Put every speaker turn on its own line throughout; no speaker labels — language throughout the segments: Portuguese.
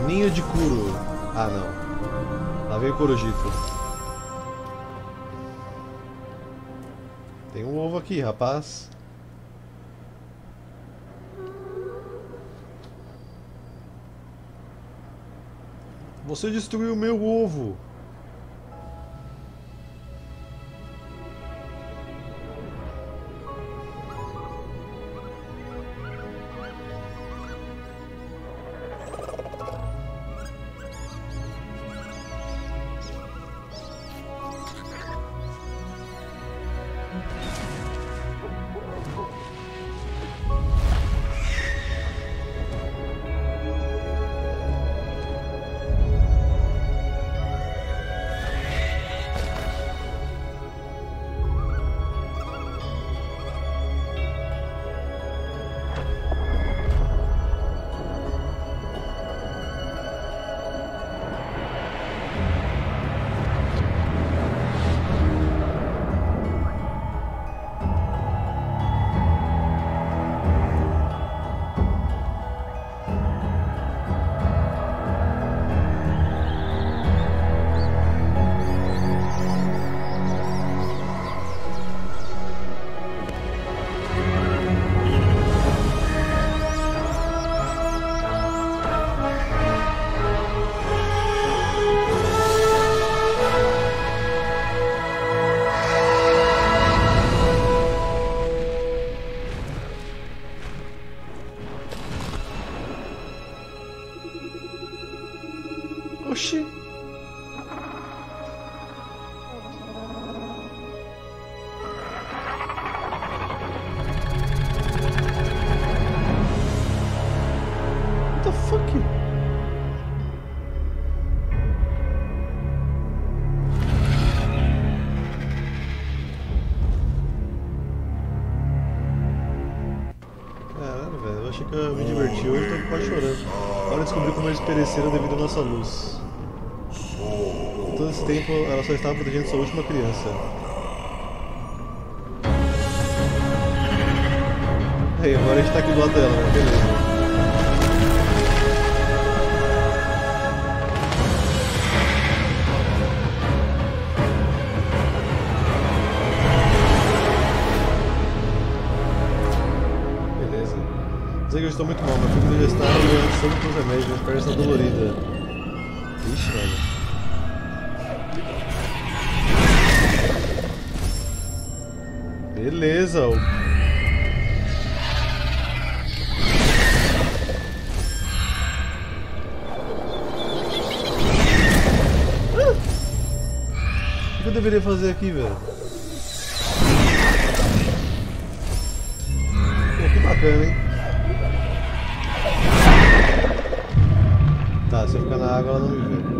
Ninho de Kuro. Ah, não. Lá vem o Corujito. Tem um ovo aqui, rapaz. Você destruiu meu ovo. Oxi. What the fuck? Caralho, velho, eu achei que eu ia me divertir hoje, tô quase chorando. Agora descobri como eles pereceram devido à nossa luz. Todo esse tempo ela só estava protegendo sua última criança. Aí, agora a gente tá aqui do lado dela, né? Beleza. Dizer que eu estou muito mal, meu filho já está reaçando com os remédios, minha perna está dolorida. Ixi, velho. Beleza. O que eu deveria fazer aqui, velho? Pô, que bacana, hein? Tá, se eu ficar na água ela não me vê.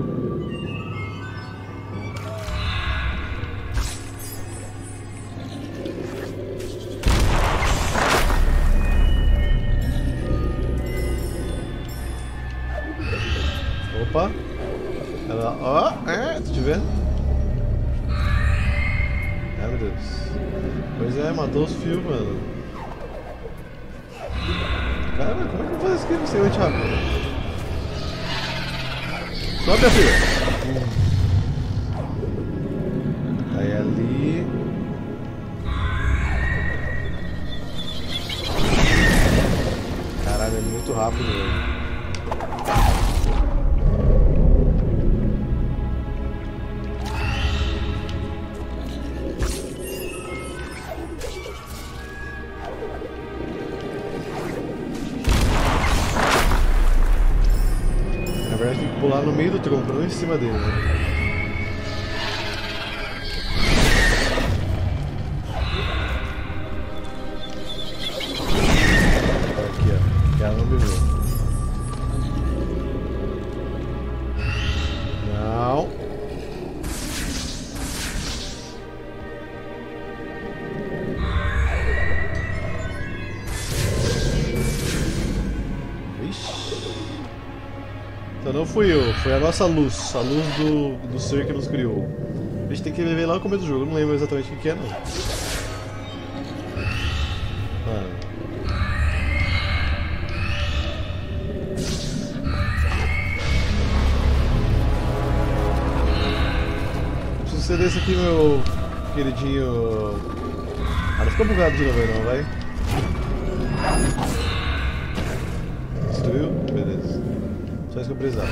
Opa! Ela. Ó! Tô te vendo? Ai meu Deus. Pois é, matou os fios, mano. Cara, como é que eu vou fazer isso aqui pra ser muito rápido? Sobe a filha! Aí ali. Caralho, é muito rápido, velho. Na verdade tem que pular no meio do tronco, não em cima dele, né? Aqui, ó. Que ela não me viu. Não. Então não fui eu, foi a nossa luz, a luz do ser que nos criou. A gente tem que ver lá no começo do jogo, eu não lembro exatamente o que é não. você desse aqui, meu queridinho. Ah, não fica bugado de novo aí não, vai. Destruiu? Beleza. Só isso que eu precisava.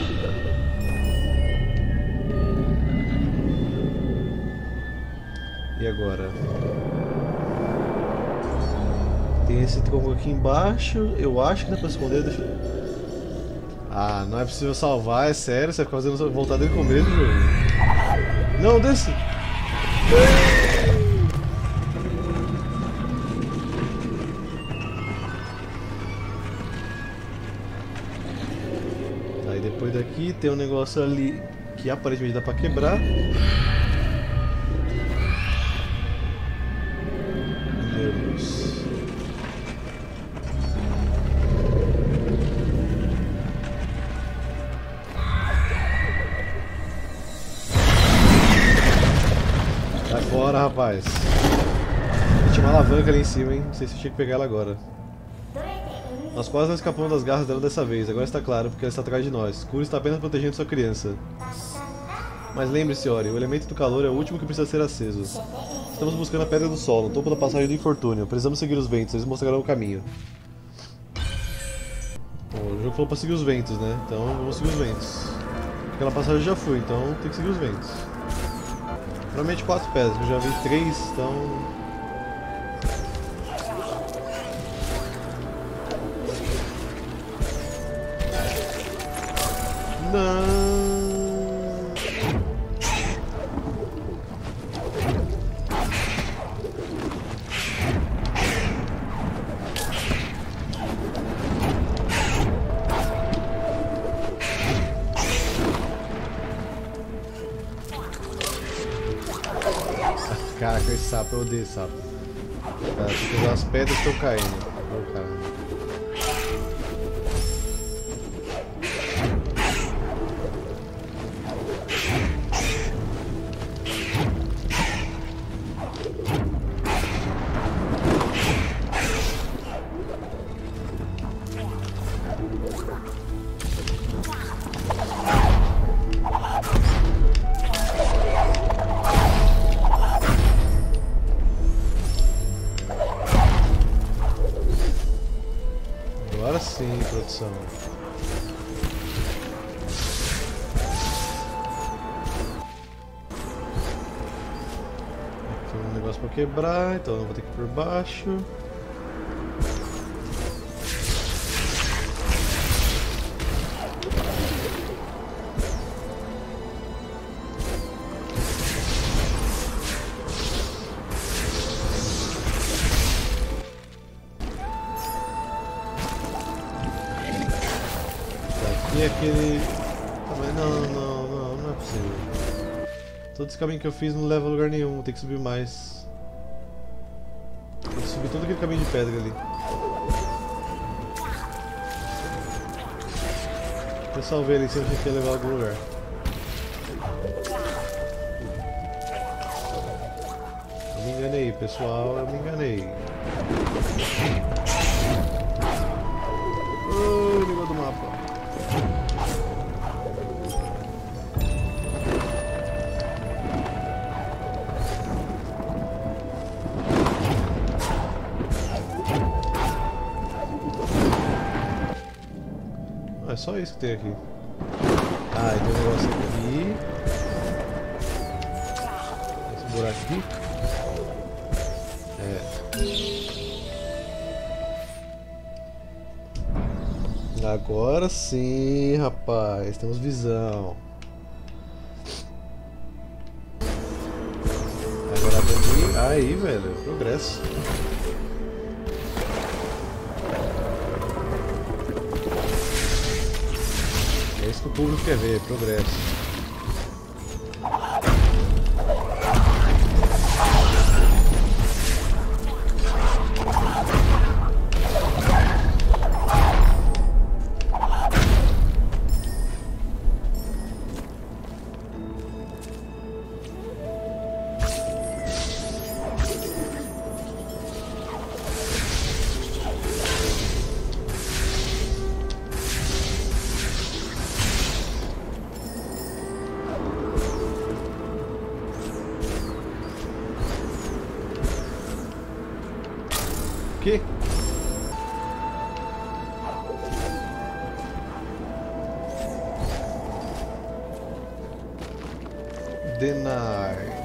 E agora? Tem esse tronco aqui embaixo. Eu acho que dá pra esconder. Deixa eu... Ah, não é possível salvar, é sério? Você vai ficar fazendo voltar desde o começo do jogo? Não, desce! Aí depois daqui tem um negócio ali que aparentemente dá pra quebrar. Meu Deus. Sai fora, rapaz. Tinha uma alavanca ali em cima, hein? Não sei se eu tinha que pegar ela agora. Nós quase não escapamos das garras dela dessa vez, agora está claro, porque ela está atrás de nós. Kuro está apenas protegendo sua criança. Mas lembre-se, Ori, o elemento do calor é o último que precisa ser aceso. Estamos buscando a Pedra do Sol, no topo da passagem do Infortúnio. Precisamos seguir os ventos, eles mostrarão o caminho. Bom, o jogo falou para seguir os ventos, né? Então vamos seguir os ventos. Aquela passagem eu já fui, então tem que seguir os ventos. Provavelmente 4 pedras, eu já vi 3, então... Não. Caraca, esse sapo, eu odeio sapo. Tá, tem que usar as pedras que estão caindo. Oh, cara. Agora sim, produção. Aqui tem um negócio pra quebrar, então eu vou ter que ir por baixo. E aquele... Não é possível. Todo esse caminho que eu fiz não leva a lugar nenhum, tem que subir mais. Tem que subir todo aquele caminho de pedra ali. Eu salvei ali, se eu achei que ia levar a algum lugar. Eu me enganei, pessoal, eu me enganei. Oh, negócio do mapa. É só isso que tem aqui. Ah, e tem um negócio aqui. Esse buraco aqui. É. Agora sim, rapaz. Temos visão. Agora daqui. Aí, velho. Progresso. É isso que o público quer ver, progresso. quê? Deny.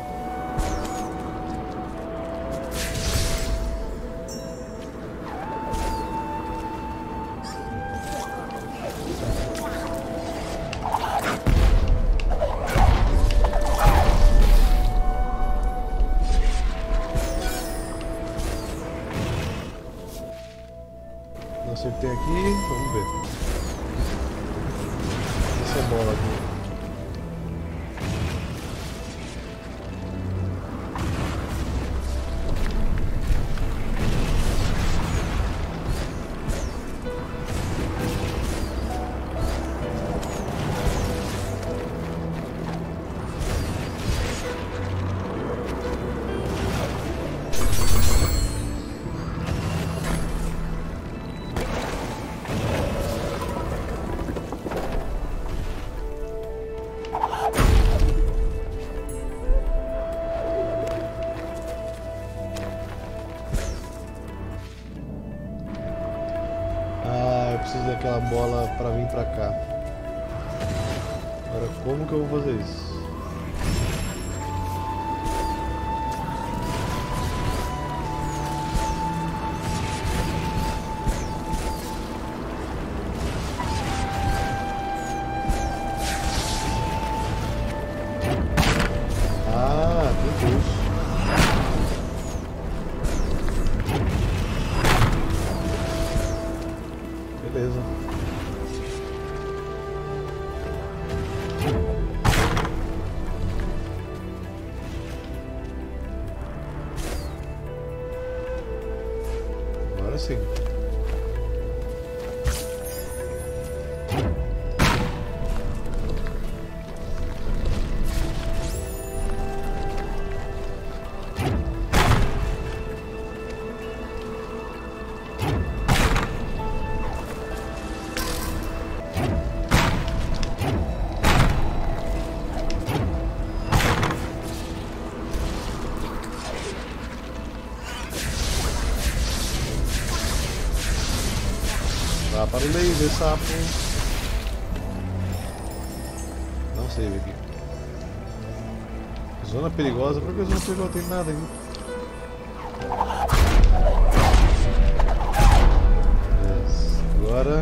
Não acertei aqui, vamos ver. Essa bola aqui. Eu preciso daquela bola pra vir pra cá. Agora como que eu vou fazer isso? Ah, meu Deus. Beleza. Agora sim. Vá para o laser, sapo. Não sei aqui. Zona perigosa? Por que zona perigosa tem nada aqui? Yes. Agora.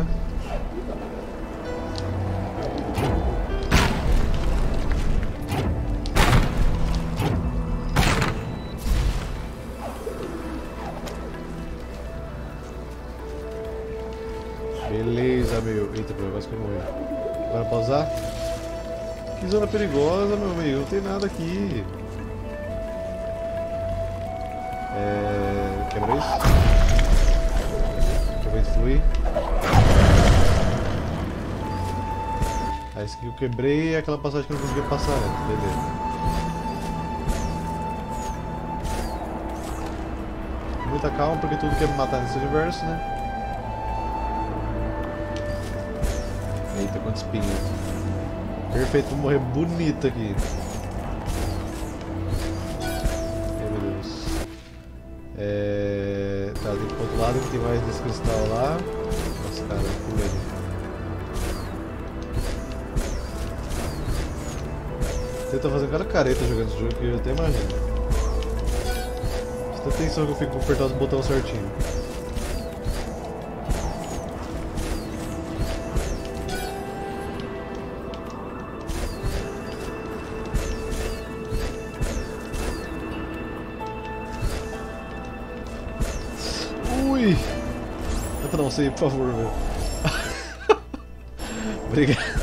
Beleza, meu. Eita, quase que eu morri. Agora pausar? Que zona perigosa, meu amigo. Não tem nada aqui. Quebra isso. Acabei de fluir. Ah, esse aqui eu quebrei é aquela passagem que eu não conseguia passar antes. Beleza. Muita calma, porque tudo quer me matar nesse universo, né? Eita, quanto espinho. Perfeito, vou morrer bonito aqui. Ai, meu Deus. Tá, tem que ir pro outro lado que tem mais desse cristal lá. Nossa, cara, eu pulei. Você tá fazendo cada careta jogando esse jogo que eu até imagino. Presta atenção que eu fico pra apertar os botões certinho. Ui! Tenta não sei, por favor, meu. Obrigado.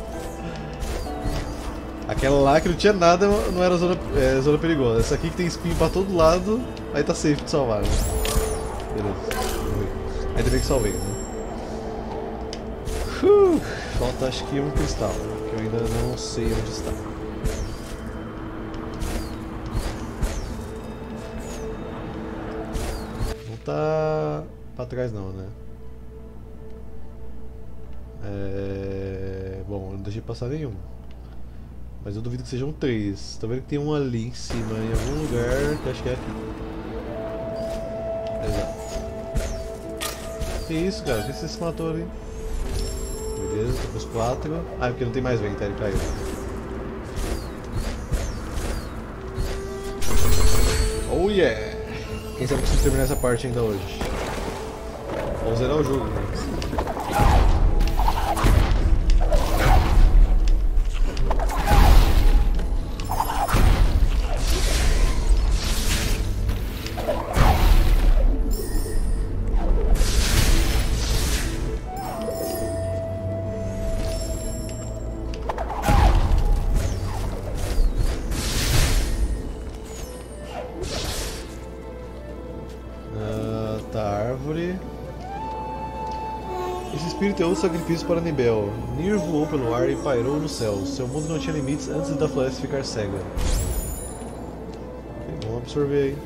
Aquela lá que não tinha nada não era zona perigosa. Essa aqui que tem espinho pra todo lado, aí tá safe de salvar, né? Beleza. Ainda bem que salvei, né? Falta acho que um cristal, que eu ainda não sei onde está. Não tá pra trás não, né? Bom, eu não deixei passar nenhum. Mas eu duvido que sejam 3. Tô vendo que tem um ali em cima, em algum lugar, que acho que é aqui. Exato. Que isso, cara? Por que você se matou ali? Beleza, tô com os 4. Ah, porque não tem mais vento, ele caiu. Oh yeah! Quem sabe que eu terminar essa parte ainda hoje. Vamos zerar o jogo, né? Esse espírito é outro sacrifício para Nibel. Nir voou pelo ar e pairou no céu. Seu mundo não tinha limites antes da floresta ficar cega. Vamos absorver aí.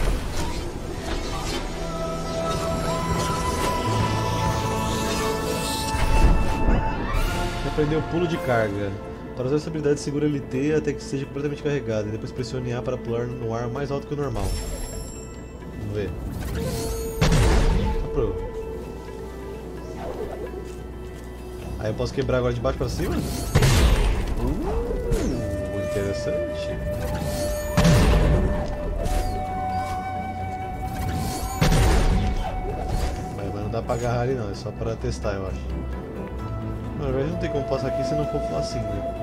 Aprendeu o pulo de carga. Para usar essa habilidade, segura LT até que esteja completamente carregada e depois pressione A para pular no ar mais alto que o normal. Vamos ver. Aprovou. Aí eu posso quebrar agora de baixo pra cima? Interessante. Mas não dá pra agarrar ali não, é só pra testar, eu acho. Na verdade não tem como passar aqui se não for assim, né?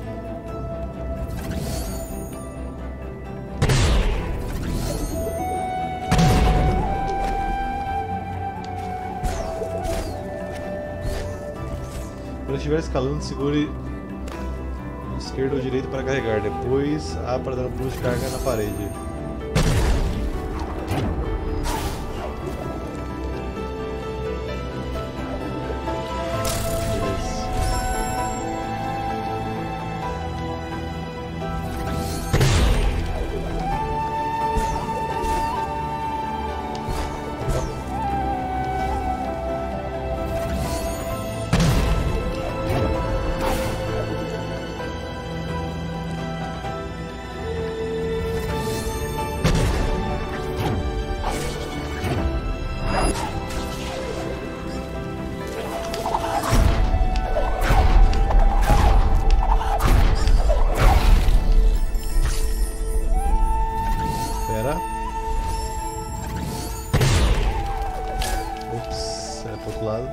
Quando estiver escalando, segure esquerdo ou direito para carregar, depois A para dar um pulo de carga na parede. Ups, é pro outro lado.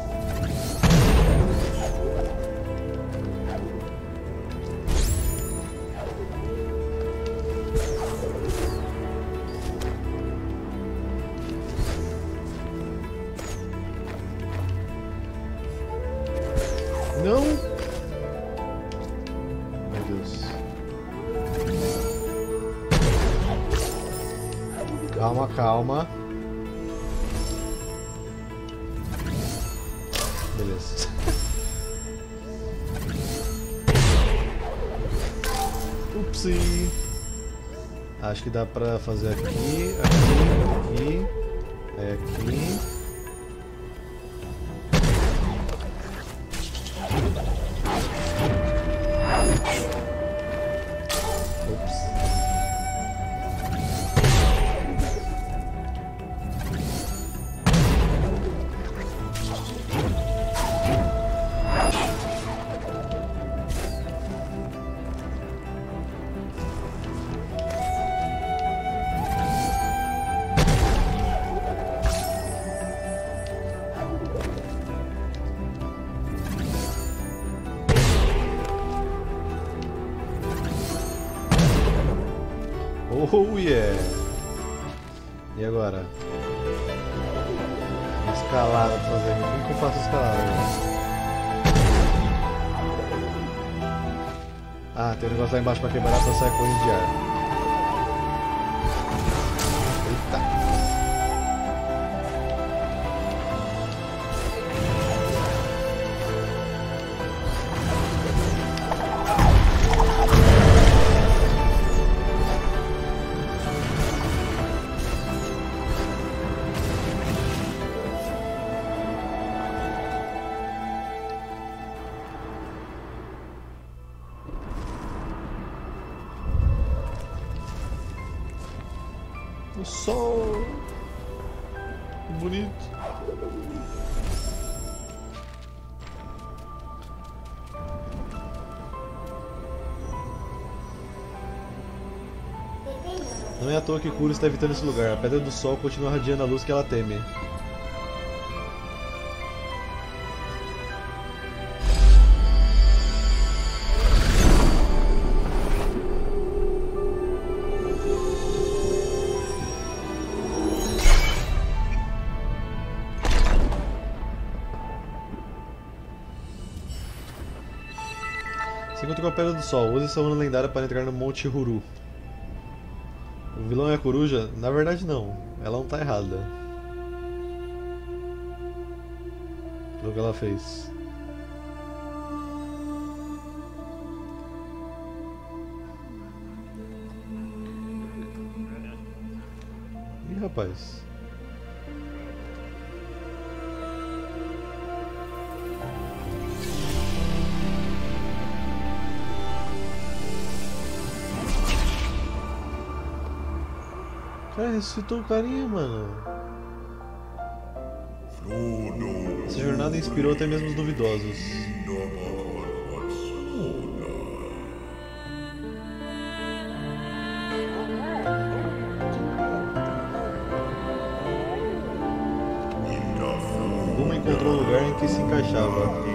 Não! Meu Deus. Calma, calma. Beleza. Upsi. Acho que dá pra fazer aqui, aqui, aqui. É aqui. Oh yeah! E agora? Escalada pra fazer. Como que eu faço escalada agora? Ah, tem um negócio lá embaixo pra quebrar pra sair correndo de ar. Eita! O sol bonito. Não é à toa que Kuro está evitando esse lugar. A Pedra do Sol continua radiando a luz que ela teme. Se encontra com a Pedra do Sol. Use essa runa lendária para entrar no Monte Huru. O vilão é a coruja? Na verdade não, ela não tá errada no que ela fez. Ih, rapaz. Cara, ressuscitou o carinha, mano. Essa jornada inspirou até mesmo os duvidosos. Guma encontrou o lugar em que se encaixava.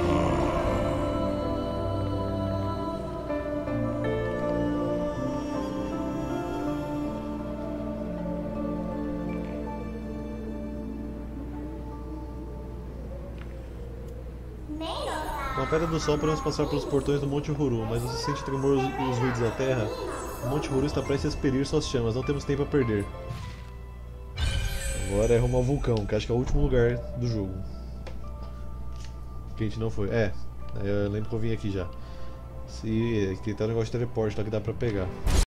Com a Pedra do Sol podemos passar pelos portões do Monte Huru, mas você sente tremor os ruídos da terra. O Monte Huru está prestes a expelir suas chamas, não temos tempo a perder. Agora é rumo ao vulcão, que acho que é o último lugar do jogo. Que a gente não foi. Eu lembro que eu vim aqui já. Tem um negócio de teleporte lá que dá pra pegar.